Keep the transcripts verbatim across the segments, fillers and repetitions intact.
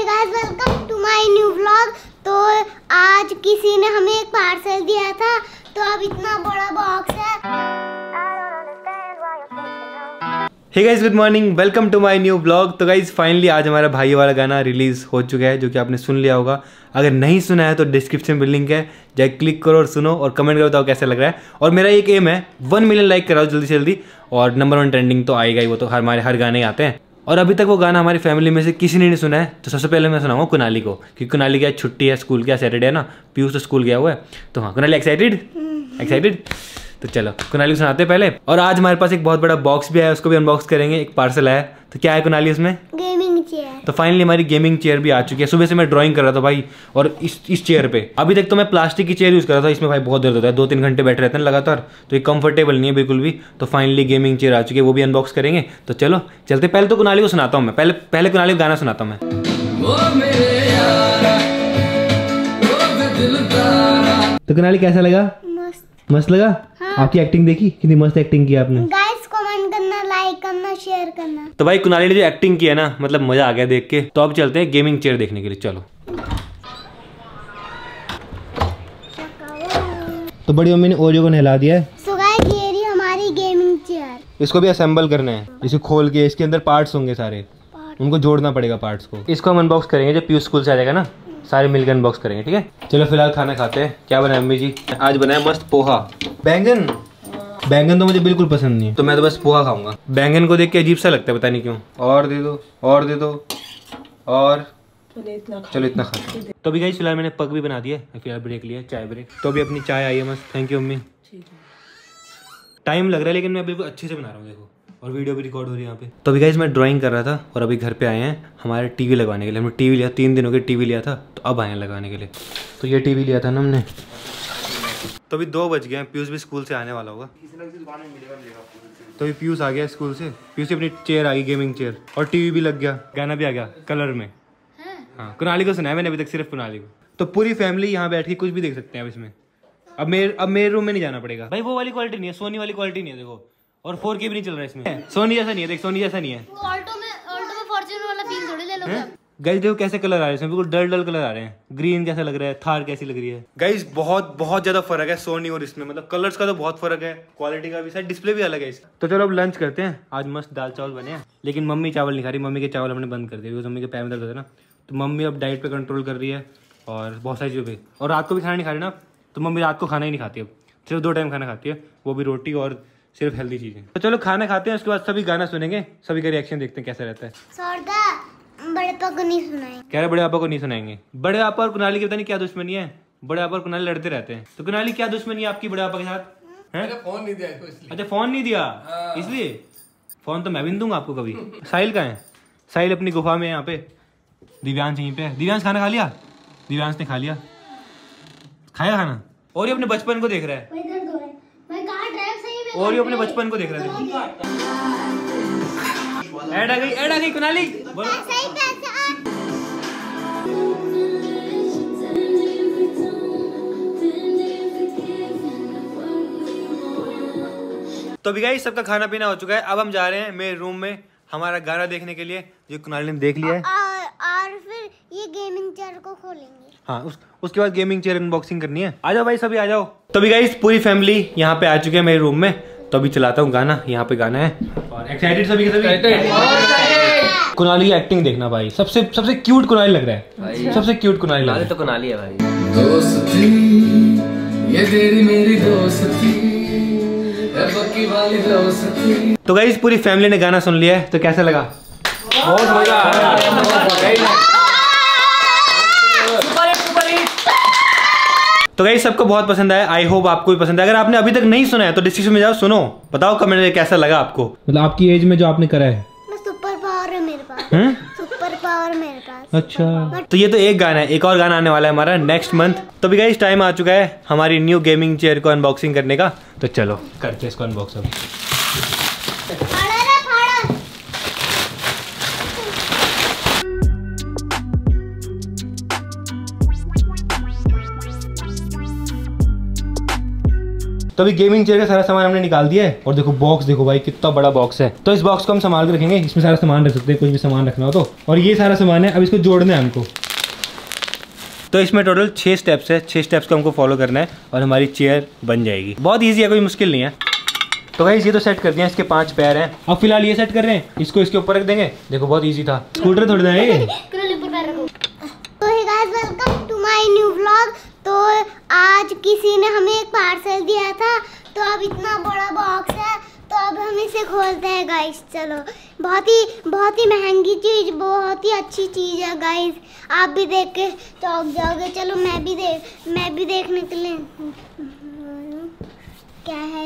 Guys, welcome to my new vlog. तो आज किसी ने हमें एक पार्सल दिया था, तो अब इतना बड़ा बॉक्स है। Hey guys, good morning, welcome to my new blog. तो गाइस फाइनली आज हमारा भाई वाला गाना रिलीज हो चुका है, जो कि आपने सुन लिया होगा। अगर नहीं सुना है तो डिस्क्रिप्शन में लिंक है, जाए क्लिक करो और सुनो और कमेंट करो बताओ कैसा लग रहा है। और मेरा एक एम है वन मिलियन लाइक कराओ जल्दी से जल्दी, और नंबर वन ट्रेंडिंग तो आएगा ही, वो तो हमारे हर गाने आते हैं। और अभी तक वो गाना हमारी फैमिली में से किसी ने नहीं सुना है, तो सबसे पहले मैं सुनाऊंगा कुनाली को, क्योंकि कुनाली की आज छुट्टी है, स्कूल का सैटरडे है ना, पीयूष तो स्कूल गया हुआ है। तो हाँ कुनाली, एक्साइटेड एक्साइटेड तो चलो कुनाली को सुनाते हैं पहले। और आज हमारे पास एक बहुत बड़ा बॉक्स भी आया, उसको भी अनबॉक्स करेंगे। एक पार्सल आया, तो क्या है कुनाली उसमें? Gaming chair. तो फाइनली हमारी गेमिंग चेयर भी आ चुकी है। सुबह से मैं ड्राइंग कर रहा था भाई, और इस इस चेयर पे अभी तक तो मैं प्लास्टिक की चेयर यूज़ कर रहा था। इसमें भाई बहुत दर्द होता है, दो तीन घंटे बैठे रहते हैं लगातार, तो ये कंफर्टेबल नहीं है बिल्कुल भी। तो फाइनली गेमिंग चेयर आ चुकी है, वो भी अनबॉक्स करेंगे। तो चलो चलते। पहले तो कुनाली को सुनाता हूँ मैं, पहले पहले कुनाली को गाना सुनाता हूँ मैं। तो कुनाली कैसा लगा? मस्त मस्त लगा? हाँ। आपकी एक्टिंग देखी, कितनी मस्त एक्टिंग की आपने। गाइस कमेंट करना, लाइक करना, शेयर करना। तो भाई कुनाली ने जो एक्टिंग की है ना, मतलब मजा आ गया देख के। तो अब चलते हैं गेमिंग चेयर देखने के लिए, चलो। तो बड़ी मम्मी ने ओरियो को नहला दिया है। सो गाइस ये रही हमारी गेमिंग चेयर। इसको भी असेंबल करना है, इसे खोल के इसके अंदर पार्ट्स होंगे सारे, उनको जोड़ना पड़ेगा पार्ट्स को। इसको हम अनबॉक्स करेंगे जब पीयूष स्कूल से आ जाएगा ना, सारे मिलकर अनबॉक्स करेंगे, ठीक है। चलो फिलहाल खाना खाते हैं। क्या बनाया मम्मी जी? आज बनाया मस्त पोहा। बैंगन बैंगन तो मुझे बिल्कुल पसंद नहीं है, तो मैं तो बस पोहा खाऊंगा। बैंगन को देख के अजीब सा लगता है, पता नहीं क्यों। और दे दो, और दे दो, और चलो इतना खाते हैं। तो अभी गाइस फिलहाल मैंने पग भी बना दिया है, फिलहाल ब्रेक लिया, चाय ब्रेक। तो अभी अपनी चाय आई है मस्त, थैंक यू मम्मी। टाइम लग रहा है लेकिन मैं बिल्कुल अच्छे से बना रहा हूँ, देखो। और वीडियो भी रिकॉर्ड हो रही है यहाँ पे। तो अभी गाइस मैं ड्राइंग कर रहा था, और अभी घर पे आए हैं हमारे टीवी लगवाने के लिए। हमने टीवी लिया, तीन दिन हो गए टीवी लिया था, तो अब आए हैं लगाने के लिए। तो ये टीवी लिया था ना हमने। तो अभी दो बज गए हैं, पीयूष भी स्कूल से आने वाला होगा। तो अभी पीयूष आ गया स्कूल से, पीयूष की अपनी चेयर आ गई, गेमिंग चेयर, और टीवी भी लग गया, गाना भी आ गया कलर में। हाँ कुनाली को सुनाया मैंने अभी तक, सिर्फ कुनाली को। तो पूरी फैमिली यहाँ बैठ के कुछ भी देख सकते हैं अब इसमें। अब मेरे अब मेरे रूम में नहीं जाना पड़ेगा भाई, वो वाली क्वालिटी नहीं है, सोनी वाली क्वालिटी नहीं है, देखो। और फोर के भी नहीं चल रहा है इसमें, सोनी जैसा नहीं है, देख सोनी जैसा नहीं है। ऑल्टो में ऑल्टो में फॉर्च्यूनर वाला फील थोड़ी ले लोगे। गाइस देखो कैसे कलर आ रहे हैं इसमें, बिल्कुल डल डल कलर आ रहे हैं। ग्रीन कैसा लग रहा है, थार कैसी लग रही है। गाइस बहुत बहुत ज्यादा फर्क है सोनी और इसमें, मतलब कलर्स का तो बहुत फर्क है, क्वालिटी का भी, शायद डिस्प्ले भी अलग है इसका। तो चलो अब लंच करते हैं। आज मस्त दाल चावल बने हैं, लेकिन मम्मी चावल नहीं खा रही। मम्मी के चावल हमने बंद कर दिए, क्योंकि मम्मी के पैर में दर्द होता है ना, तो मम्मी अब डाइट पे कंट्रोल कर रही है और बहुत सारी चीज़ें। और रात को भी खाना नहीं खा रही ना, तो मम्मी रात को खाना ही नहीं खाती, अब सिर्फ दो टाइम खाना खाती है, वो भी रोटी और सिर्फ हेल्दी चीजें। तो चलो खाना खाते हैं, उसके बाद सभी गाना सुनेंगे, सभी का रिएक्शन देखते हैं कैसा रहता है। बड़े पापा को नहीं सुनाएंगे। कह रहे बड़े पापा को नहीं सुनाएंगे। बड़े पापा और कुनाली की पता नहीं क्या दुश्मनी है, बड़े पापा और कुनाली लड़ते रहते हैं। तो कुनाली क्या दुश्मनी है आपकी बड़े पापा के साथ? हैं? फोन नहीं दिया इसलिए। अच्छा फोन नहीं दिया इसलिए? फोन तो मैं भी नहीं दूंगा आपको कभी। साहिल कहाँ है? साहिल अपनी गुफा में यहाँ पे, दिव्यांश यहीं पे। दिव्यांश खाना खा लिया? दिव्यांश ने खा लिया, खाया खाना। और ये अपने बचपन को देख रहा है, और ये अपने बचपन को देख रहा है। ऐड आ गई, ऐड आ गई कुनाली, बोलो। तो अभी गाइस सबका खाना पीना हो चुका है, अब हम जा रहे हैं मेरे रूम में हमारा गाना देखने के लिए, जो कुनाली ने देख लिया है। और, और फिर ये गेमिंग चेयर को खोलेंगे। हाँ उस, उसके बाद गेमिंग चेयर अनबॉक्सिंग करनी है। आ जाओ भाई सभी आ जाओ। तो अभी गाइस पूरी फैमिली यहाँ पे आ चुके हैं मेरे रूम में। तो अभी चलाता हूँ गाना, यहाँ पे गाना है। और एक्साइटेड सभी के सभी। कुनाली की एक्टिंग देखना भाई, सबसे सबसे क्यूट कुनाली लग रहा है, सबसे क्यूट कुनाली लग रहा है। तो कुनाली है भाई। दोस्ती ये तेरी मेरी दोस्ती, पक्की वाली दोस्ती। तो गाइस पूरी फैमिली ने गाना सुन लिया है, तो कैसा लगा? बहुत मजा आया। तो गाइस सबको बहुत पसंद आया, आई होप आपको भी पसंद है। अगर आपने अभी तक नहीं सुना है तो डिस्क्रिप्शन में जाओ, सुनो, बताओ कमेंट में कैसा लगा आपको। मतलब आपकी एज में जो आपने करा है। सुपर पावर है मेरे पास। हैं? सुपर पावर मेरे पास। अच्छा तो ये तो एक गाना है, एक और गाना आने वाला है हमारा नेक्स्ट मंथ। तो अभी गाइस टाइम आ चुका है हमारी न्यू गेमिंग चेयर को अनबॉक्सिंग करने का, तो चलो करते हैं इसको अनबॉक्स अभी। तो अभी गेमिंग चेयर का सारा सामान हमने निकाल दिया है और देखो बॉक्स देखो भाई कितना बड़ा बॉक्स है। तो इस बॉक्स को हम संभाल के रखेंगे, इसमें सारा सामान रख सकते हैं, कुछ भी सामान रखना हो तो। और ये सारा सामान है, अब इसको जोड़ना है हमको। तो इसमें टोटल छः स्टेप्स है, छः स्टेप्स को हमको फॉलो करना है और हमारी चेयर बन जाएगी। बहुत ईजी है, कोई मुश्किल नहीं है। तो गाइस ये तो सेट कर दिया, इसके पांच पैर हैं। अब फिलहाल ये सेट कर रहे हैं, इसको इसके ऊपर रख देंगे। देखो बहुत ईजी था, स्कूटर थोड़ी ना है ये। तो hey guys welcome to my new vlog. तो आज किसी ने हमें एक पार्सल दिया था, तो अब इतना बड़ा बॉक्स है, तो अब हम इसे खोलते हैं गाइस। चलो, बहुत ही बहुत ही महंगी चीज, बहुत ही अच्छी चीज है गाइस। आप भी देख के चौंक जाओगे। चलो मैं भी देख मैं भी देखने के लिए क्या है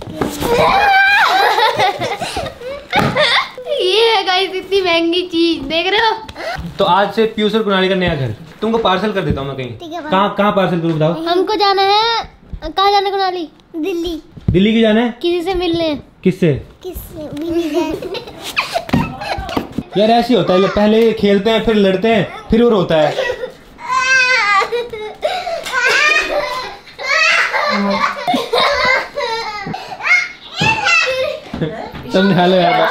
ये है गाइस इतनी महंगी चीज, देख रहे हो। तो आज से पीयूष और कुणाली का नया घर तुमको पार्सल कर देता हूँ मैं कहीं। ठीक है, कहाँ कहाँ पार्सल करूँ बताओ। हमको जाना है, कहाँ जाना है कुणाली? दिल्ली। दिल्ली की जाना है? किसी से मिलने। किससे? किससे भी नहीं गए। यार ऐसे ही होता है, पहले खेलते हैं फिर लड़ते हैं फिर और होता है। समझा लो यार।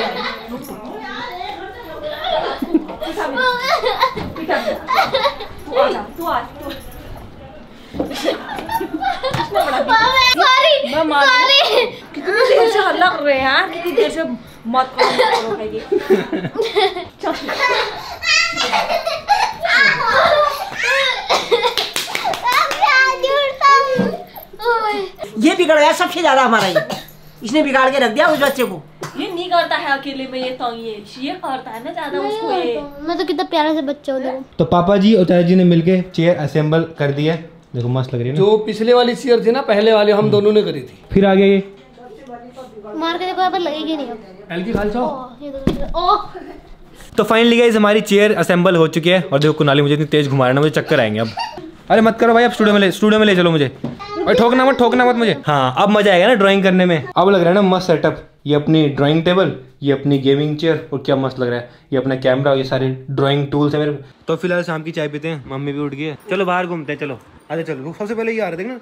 सॉरी सॉरी, कितनी देर से हल्ला कर रहे हैं यार, कितनी देर से मत करो ये। ये बिगड़ गया सबसे ज्यादा हमारा, ये इसने बिगाड़ के रख दिया उस बच्चे को। ये नहीं करता है अकेले में, ये तो ये ये करता है ना ज्यादा उसको ये। मैं तो कितना प्यारा से बच्चा हूँ देखो। तो पापा जी और चाचा जी ने मिलके चेयर असेंबल कर दी है, देखो मस्त लग रही है ना। जो पिछले वाली चेयर थी ना, पहले वाली हम दोनों ने करी थी। फिर आगे ये मार के देखो, यहाँ पर लगेगी नहीं अब। हल्की खाल चाओ। ओह, ये तो ओह तो फाइनली गाइस हमारी चेयर असेंबल हो चुकी है। और देखो कुणाली मुझे इतनी तेज घुमा रहा है ना, मुझे चक्कर आएंगे अब। अरे मत करो भाई, अब स्टूडियो में ले स्टूडियो में ले चलो मुझे। और ठोकना मत ठोकना मत मुझे। हाँ अब मजा आएगा ना ड्राइंग करने में। अब लग रहा है ना मस्त सेटअप। ये अपनी ड्राइंग टेबल, ये अपनी गेमिंग चेयर, और क्या मस्त लग रहा है ये अपना कैमरा, ये सारे ड्राइंग टूल्स है मेरे। तो फिलहाल शाम की चाय पीते हैं, मम्मी भी उठ गई है। चलो बाहर घूमते हैं, चलो अरे चलो। सबसे पहले ये आ रहे थे ना,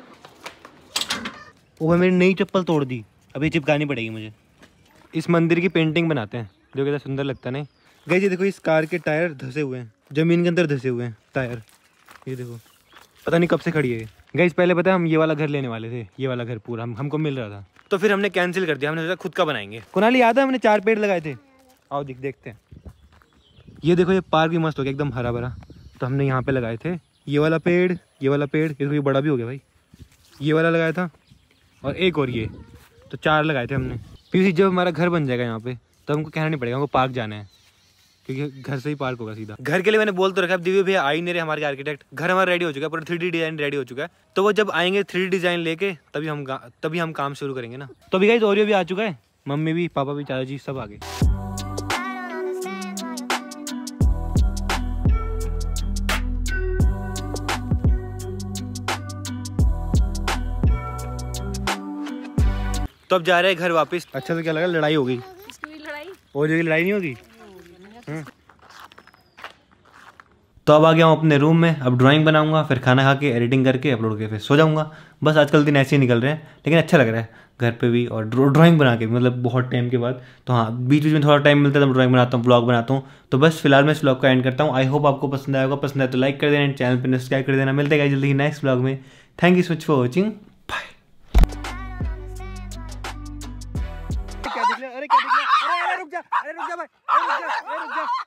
वो मेरी नई चप्पल तोड़ दी, अभी चिपकानी पड़ेगी मुझे। इस मंदिर की पेंटिंग बनाते हैं, जो कितना सुंदर लगता है नहीं। गई ये देखो, इस कार के टायर धसे हुए हैं, जमीन के अंदर धसे हुए हैं टायर। ये देखो पता नहीं कब से खड़ी है। गाइस पहले पता है हम ये वाला घर लेने वाले थे, ये वाला घर पूरा हम हमको मिल रहा था, तो फिर हमने कैंसिल कर दिया। हमने सोचा खुद का बनाएंगे। कुणाली याद है हमने चार पेड़ लगाए थे, आओ दिख देखते हैं। ये देखो ये पार्क भी मस्त हो गया, एकदम हरा भरा। तो हमने यहाँ पे लगाए थे ये वाला पेड़, ये वाला पेड़, ये तो ये बड़ा भी हो गया भाई। ये वाला लगाया था और एक और ये, तो चार लगाए थे हमने। फिर जब हमारा घर बन जाएगा यहाँ पे, तो हमको कहना नहीं पड़ेगा हमको पार्क जाना है, क्योंकि घर से ही पार्क होगा सीधा। घर के लिए मैंने बोल तो रखा है, दिव्य भैया आ ही नहीं रहे हमारे आर्किटेक्ट। घर हमारा रेडी हो चुका है, पूरा थ्री डी डिजाइन रेडी हो चुका है। तो वो जब आएंगे थ्री डी डिजाइन लेके, तभी हम तभी हम काम शुरू करेंगे ना। तो अभी गाइस ओरियो भी आ चुका है, मम्मी भी, पापा भी, चाचा जी सब आ गए। तो अब जा रहे हैं घर वापस। अच्छा तो क्या लगा, लड़ाई हो गई? ओरियो की लड़ाई नहीं होगी। तो अब आ गया हूँ अपने रूम में, अब ड्राइंग बनाऊंगा, फिर खाना खा के एडिटिंग करके अपलोड करके फिर सो जाऊंगा। बस आजकल दिन ऐसे ही निकल रहे हैं, लेकिन अच्छा लग रहा है घर पे भी और ड्राइंग बना के, मतलब बहुत टाइम के बाद। तो हाँ बीच बीच में थोड़ा टाइम मिलता है तो ड्राइंग बनाता हूँ, ब्लॉग बनाता हूँ। तो बस फिलहाल मैं इस ब्लॉग का एंड करता हूँ। आई होप आपको पसंद आएगा, पसंद आए तो लाइक कर देना, चैनल पर सब्सक्राइब कर देना। मिलते हैं जल्दी ही नेक्स्ट ब्लॉग में। Thank you so much for watching, bye. क्या देख लिया? अरे क्या देख लिया? अरे अरे रुक जा, अरे रुक जा भाई, अरे रुक जा, अरे रुक जा।